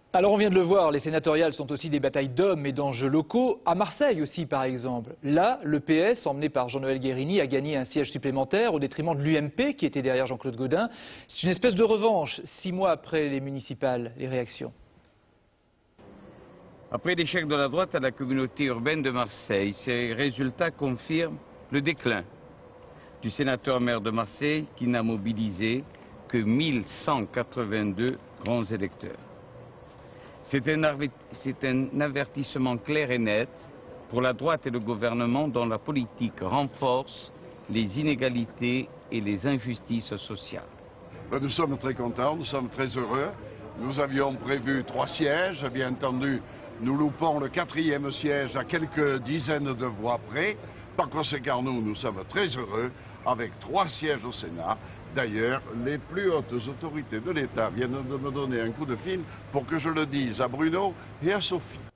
Alors on vient de le voir, les sénatoriales sont aussi des batailles d'hommes et d'enjeux locaux. À Marseille aussi par exemple. Là, le PS, emmené par Jean-Noël Guérini, a gagné un siège supplémentaire au détriment de l'UMP qui était derrière Jean-Claude Gaudin. C'est une espèce de revanche, 6 mois après les municipales. Les réactions. Après l'échec de la droite à la communauté urbaine de Marseille, ces résultats confirment le déclin du sénateur-maire de Marseille qui n'a mobilisé que 1182 grands électeurs. C'est un avertissement clair et net pour la droite et le gouvernement dont la politique renforce les inégalités et les injustices sociales. Nous sommes très contents, nous sommes très heureux. Nous avions prévu 3 sièges, bien entendu, nous loupons le 4e siège à quelques dizaines de voix près. Par conséquent, nous sommes très heureux avec 3 sièges au Sénat. D'ailleurs, les plus hautes autorités de l'État viennent de me donner un coup de fil pour que je le dise à Bruno et à Sophie.